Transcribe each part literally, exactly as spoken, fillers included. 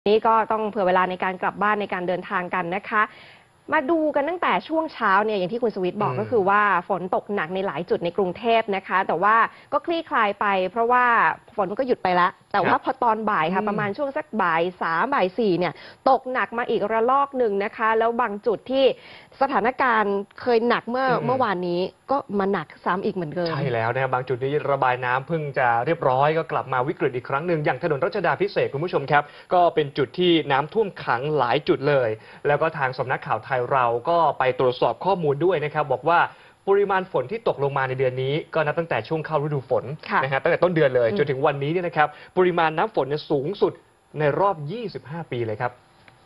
นี้ก็ต้องเผื่อเวลาในการกลับบ้านในการเดินทางกันนะคะมาดูกันตั้งแต่ช่วงเช้าเนี่ยอย่างที่คุณสวิทย์บอกก็คือว่าฝนตกหนักในหลายจุดในกรุงเทพนะคะแต่ว่าก็คลี่คลายไปเพราะว่าฝนก็หยุดไปแล้วแต่ว่าพอตอนบ่ายค่ะประมาณช่วงสักบ่ายสามบ่ายสี่เนี่ยตกหนักมาอีกระลอกหนึ่งนะคะแล้วบางจุดที่สถานการณ์เคยหนักเมื่อเมื่อวานนี้ก็มาหนักซ้ำอีกเหมือนเดิมใช่แล้วนะบางจุดนี้ระบายน้ำเพิ่งจะเรียบร้อยก็กลับมาวิกฤตอีกครั้งหนึ่งอย่างถนนรัชดาภิเษกคุณผู้ชมครับก็เป็นจุดที่น้ำท่วมขังหลายจุดเลยแล้วก็ทางสำนักข่าวไทยเราก็ไปตรวจสอบข้อมูลด้วยนะครับบอกว่าปริมาณฝนที่ตกลงมาในเดือนนี้ก็นับตั้งแต่ช่วงเข้าฤดูฝนนะฮะตั้งแต่ต้นเดือนเลยจนถึงวันนี้เนี่ยนะครับปริมาณน้ำฝนสูงสุดในรอบยี่สิบห้าปีเลยครับ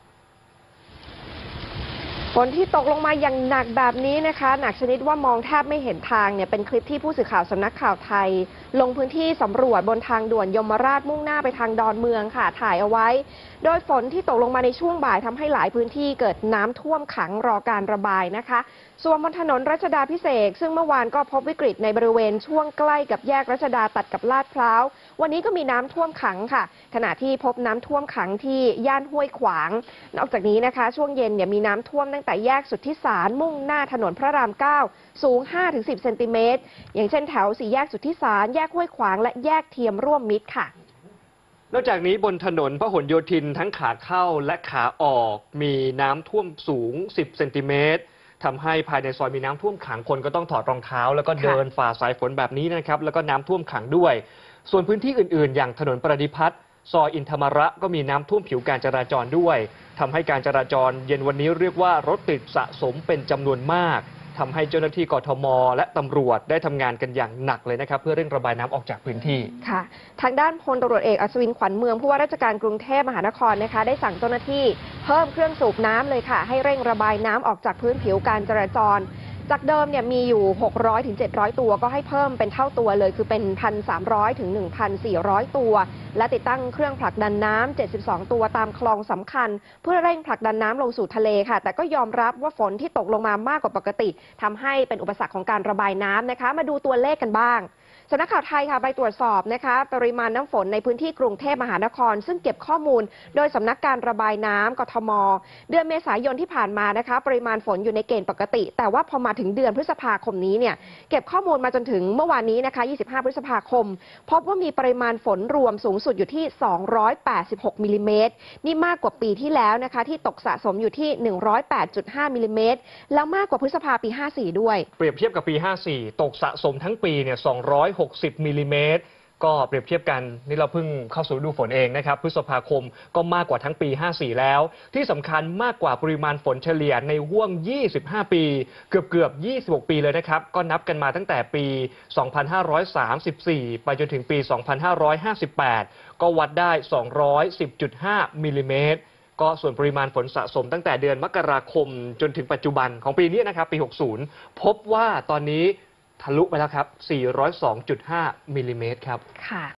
ฝนที่ตกลงมาอย่างหนักแบบนี้นะคะหนักชนิดว่ามองแทบไม่เห็นทางเนี่ยเป็นคลิปที่ผู้สื่อข่าวสำนักข่าวไทยลงพื้นที่สำรวจบนทางด่วนยมราชมุ่งหน้าไปทางดอนเมืองค่ะถ่ายเอาไว้โดยฝนที่ตกลงมาในช่วงบ่ายทำให้หลายพื้นที่เกิดน้ำท่วมขังรอการระบายนะคะส่วนบนถนนรัชดาภิเษกซึ่งเมื่อวานก็พบวิกฤตในบริเวณช่วงใกล้กับแยกรัชดาตัดกับลาดพร้าววันนี้ก็มีน้ำท่วมขังค่ะขณะที่พบน้ำท่วมขังที่ย่านห้วยขวางนอกจากนี้นะคะช่วงเย็นเนี่ยมีน้ำท่วมตั้งแต่แยกสุทธิสารมุ่งหน้าถนนพระรามเก้าสูง ห้าถึงสิบ เซนติเมตรอย่างเช่นแถวสี่แยกสุทธิสารแยกห้วยขวางและแยกเทียมร่วมมิตรค่ะนอกจากนี้บนถนนพหลโยธินทั้งขาเข้าและขาออกมีน้ำท่วมสูงสิบเซนติเมตรทำให้ภายในซอยมีน้ำท่วมขังคนก็ต้องถอดรองเท้าแล้วก็เดินฝ่าสายฝนแบบนี้นะครับแล้วก็น้ำท่วมขังด้วยส่วนพื้นที่อื่นๆอย่างถนนประดิพัฒน์ซอยอินธรรมระก็มีน้ำท่วมผิวการจราจรด้วยทำให้การจราจรเย็นวันนี้เรียกว่ารถติดสะสมเป็นจำนวนมากทำให้เจ้าหน้าที่กทมและตำรวจได้ทำงานกันอย่างหนักเลยนะครับเพื่อเร่งระบายน้ำออกจากพื้นที่ค่ะทางด้านพลตำรวจเอกอัศวินขวัญเมืองผู้ว่าราชการกรุงเทพมหานครนะคะได้สั่งเจ้าหน้าที่เพิ่มเครื่องสูบน้ำเลยค่ะให้เร่งระบายน้ำออกจากพื้นผิวการจราจรจากเดิมเนี่ยมีอยู่หกร้อยถึงเจ็ดร้อยตัวก็ให้เพิ่มเป็นเท่าตัวเลยคือเป็น หนึ่งพันสามร้อย ถึง หนึ่งพันสี่ร้อย ตัวและติดตั้งเครื่องผลักดันน้ำเจ็ดสิบสองตัวตามคลองสำคัญเพื่อเร่งผลักดันน้ำลงสู่ทะเลค่ะแต่ก็ยอมรับว่าฝนที่ตกลงมามากกว่าปกติทำให้เป็นอุปสรรคของการระบายน้ำนะคะมาดูตัวเลขกันบ้างสำนักข่าวไทยค่ะไปตรวจสอบนะคะปริมาณน้ำฝนในพื้นที่กรุงเทพมหานครซึ่งเก็บข้อมูลโดยสำนักการระบายน้ำกทมเดือนเมษายนที่ผ่านมานะคะปริมาณฝนอยู่ในเกณฑ์ปกติแต่ว่าพอมาถึงเดือนพฤษภาคมนี้เนี่ยเก็บข้อมูลมาจนถึงเมื่อวานนี้นะคะยี่สิบห้าพฤษภาคมพบว่ามีปริมาณฝนรวมสูงสุดอยู่ที่สองร้อยแปดสิบหกมิลลิเมตรนี่มากกว่าปีที่แล้วนะคะที่ตกสะสมอยู่ที่หนึ่งร้อยแปดจุดห้ามิลลิเมตรแล้วมากกว่าพฤษภาปีห้าสี่ด้วยเปรียบเทียบกับปีห้าสี่ตกสะสมทั้งปีเนี่ยสองร้อยหกสิบมิลลิเมตรก็เปรียบเทียบกันนี่เราเพิ่งเข้าสู่ฤดูฝนเองนะครับพฤษภาคมก็มากกว่าทั้งปีห้าสี่แล้วที่สำคัญมากกว่าปริมาณฝนเฉลี่ยในห้วงยี่สิบห้าปีเกือบเกือบยี่สิบหกปีเลยนะครับก็นับกันมาตั้งแต่ปีสองพันห้าร้อยสามสิบสี่ไปจนถึงปีสองพันห้าร้อยห้าสิบแปดก็วัดได้สองร้อยสิบจุดห้ามิลลิเมตรก็ส่วนปริมาณฝนสะสมตั้งแต่เดือนมกราคมจนถึงปัจจุบันของปีนี้นะครับปีหกสิบพบว่าตอนนี้ทะลุไปแล้วครับ สี่ร้อยสองจุดห้า มิลลิเมตรครับค่ะ